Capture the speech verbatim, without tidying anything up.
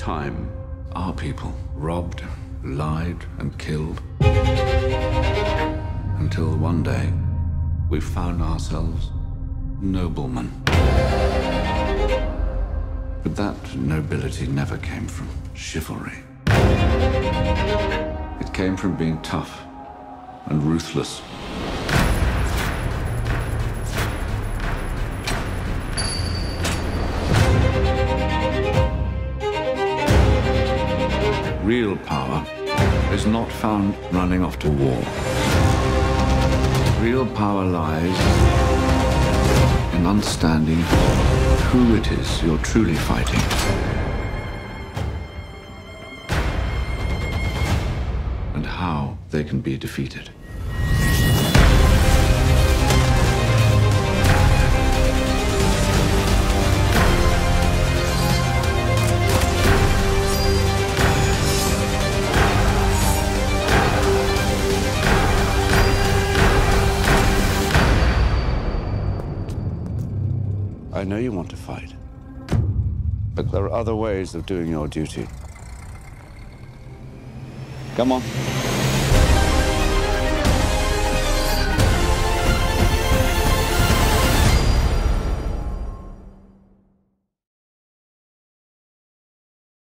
time, our people robbed, lied, and killed. Until one day, we found ourselves noblemen. But that nobility never came from chivalry. It came from being tough and ruthless. Real power is not found running off to war. Real power lies in understanding who it is you're truly fighting. And how they can be defeated. I know you want to fight, but there are other ways of doing your duty. Come on.